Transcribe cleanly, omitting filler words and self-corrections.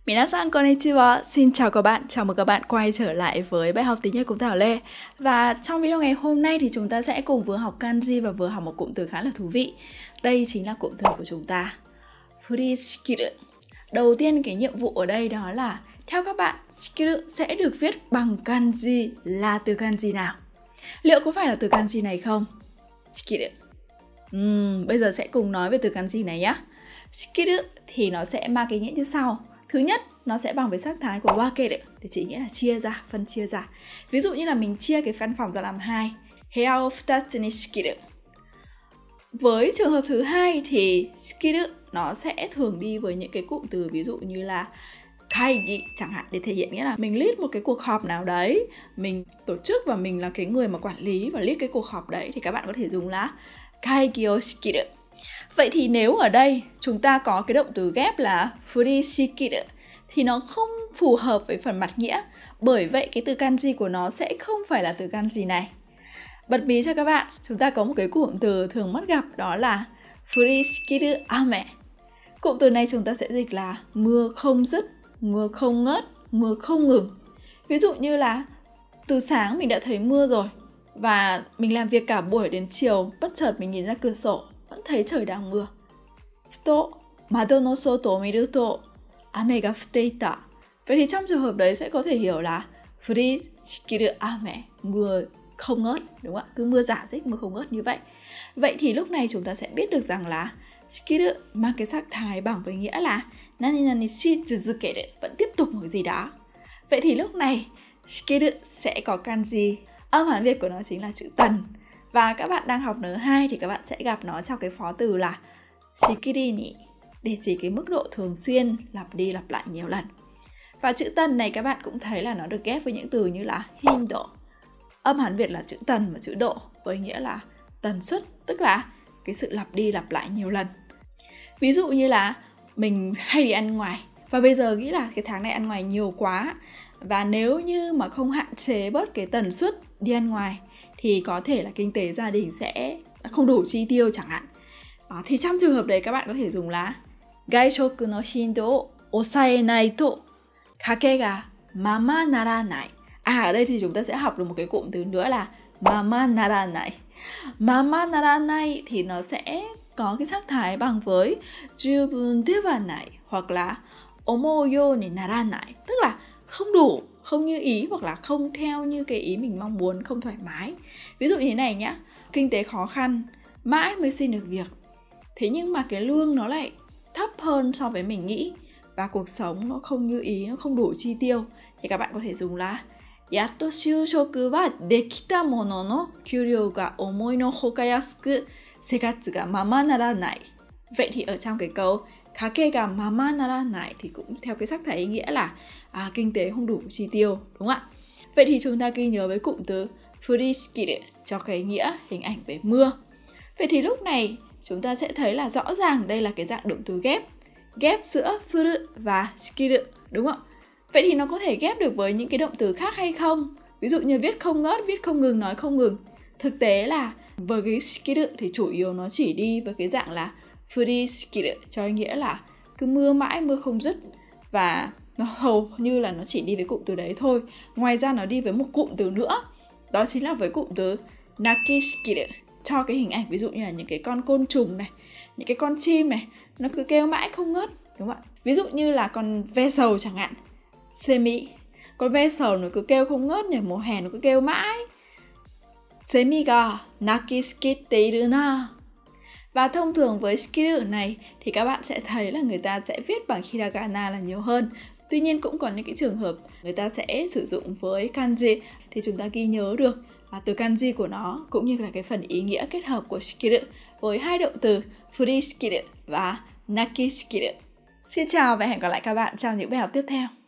Minasan konnichiwa, xin chào các bạn, chào mừng các bạn quay trở lại với bài học tiếng Nhật của Thảo Lê. Và trong video ngày hôm nay thì chúng ta sẽ cùng vừa học kanji và vừa học một cụm từ khá là thú vị. Đây chính là cụm từ của chúng ta, furishikiru. Đầu tiên cái nhiệm vụ ở đây đó là theo các bạn, shikiru sẽ được viết bằng kanji là từ kanji nào? Liệu có phải là từ kanji này không? Shikiru. Bây giờ sẽ cùng nói về từ kanji này nhé. Shikiru thì nó sẽ mang cái nghĩa như sau. Thứ nhất, nó sẽ bằng với sắc thái của wakeru để chỉ nghĩa là chia ra, phân chia ra. Ví dụ như là mình chia cái văn phòng ra làm hai, heya o futatsu ni shikiru. Với trường hợp thứ hai thì shikiru nó sẽ thường đi với những cái cụm từ ví dụ như là kaigi chẳng hạn, để thể hiện nghĩa là mình lead một cái cuộc họp nào đấy, mình tổ chức và mình là cái người mà quản lý và lead cái cuộc họp đấy, thì các bạn có thể dùng là kaigi o shikiru. Vậy thì nếu ở đây chúng ta có cái động từ ghép là furishikiru thì nó không phù hợp với phần mặt nghĩa, bởi vậy cái từ kanji của nó sẽ không phải là từ kanji này. Bật mí cho các bạn, chúng ta có một cái cụm từ thường mất gặp đó là furishikiru ame. Cụm từ này chúng ta sẽ dịch là mưa không dứt, mưa không ngớt, mưa không ngừng. Ví dụ như là từ sáng mình đã thấy mưa rồi và mình làm việc cả buổi đến chiều, bất chợt mình nhìn ra cửa sổ vẫn thấy trời đang mưa. Futo mado no soto o miru to ame ga futeita. Vậy thì trong trường hợp đấy sẽ có thể hiểu là furishikiru ame, mưa không ngớt, đúng không ạ? Cứ mưa rả rích, mưa không ngớt như vậy. Vậy thì lúc này chúng ta sẽ biết được rằng là shikiru mang cái sắc thái bằng với nghĩa là nani nani shi tsuzukeru, vẫn tiếp tục một cái gì đó. Vậy thì lúc này shikiru sẽ có kanji, âm Hán Việt của nó chính là chữ tần. Và các bạn đang học N2 thì các bạn sẽ gặp nó trong cái phó từ là shikiri ni, để chỉ cái mức độ thường xuyên lặp đi lặp lại nhiều lần. Và chữ tần này các bạn cũng thấy là nó được ghép với những từ như là hindo. Âm Hán Việt là chữ tần và chữ độ với nghĩa là tần suất, tức là cái sự lặp đi lặp lại nhiều lần. Ví dụ như là mình hay đi ăn ngoài và bây giờ nghĩ là cái tháng này ăn ngoài nhiều quá, và nếu như mà không hạn chế bớt cái tần suất đi ăn ngoài thì có thể là kinh tế gia đình sẽ không đủ chi tiêu chẳng hạn. Thì trong trường hợp đấy các bạn có thể dùng là gaishoku no hindo o osaenai to kake ga mama naranai. Ở đây thì chúng ta sẽ học được một cái cụm từ nữa là mama naranai. Mama naranai thì nó sẽ có cái sắc thái bằng với jubun dewa nai hoặc là omou you ni naranai, tức là không đủ, không như ý hoặc là không theo như cái ý mình mong muốn, không thoải mái. Ví dụ như thế này nhá, kinh tế khó khăn, mãi mới xin được việc. Thế nhưng mà cái lương nó lại thấp hơn so với mình nghĩ và cuộc sống nó không như ý, nó không đủ chi tiêu, thì các bạn có thể dùng là yatto shūshoku wa dekita mono no kyūryō ga omoi no hoka yasuku sekatsu ga mama naranai. Vậy thì ở trong cái câu kake ga mama naranai thì cũng theo cái sắc thái ý nghĩa là kinh tế không đủ chi tiêu, đúng không ạ? Vậy thì chúng ta ghi nhớ với cụm từ furishikiru cho cái nghĩa hình ảnh về mưa. Vậy thì lúc này chúng ta sẽ thấy là rõ ràng đây là cái dạng động từ ghép giữa furu và shikiru, đúng không? Vậy thì nó có thể ghép được với những cái động từ khác hay không? Ví dụ như viết không ngớt, viết không ngừng, nói không ngừng. Thực tế là với cái shikiru thì chủ yếu nó chỉ đi với cái dạng là furishikiru, cho ý nghĩa là cứ mưa mãi, mưa không dứt, và nó hầu như là nó chỉ đi với cụm từ đấy thôi. Ngoài ra nó đi với một cụm từ nữa, đó chính là với cụm từ nakishikiru, cho cái hình ảnh ví dụ như là những cái con côn trùng này, những cái con chim này, nó cứ kêu mãi không ngớt, đúng không ạ? Ví dụ như là con ve sầu chẳng hạn, semi, con ve sầu nó cứ kêu không ngớt nhỉ, mùa hè nó cứ kêu mãi, semi ga nakishikiteiru na. Và thông thường với shikiru này thì các bạn sẽ thấy là người ta sẽ viết bằng hiragana là nhiều hơn. Tuy nhiên cũng có những cái trường hợp người ta sẽ sử dụng với kanji, thì chúng ta ghi nhớ được từ kanji của nó cũng như là cái phần ý nghĩa kết hợp của shikiru với hai động từ furishikiru và nakishikiru. Xin chào và hẹn gặp lại các bạn trong những bài học tiếp theo.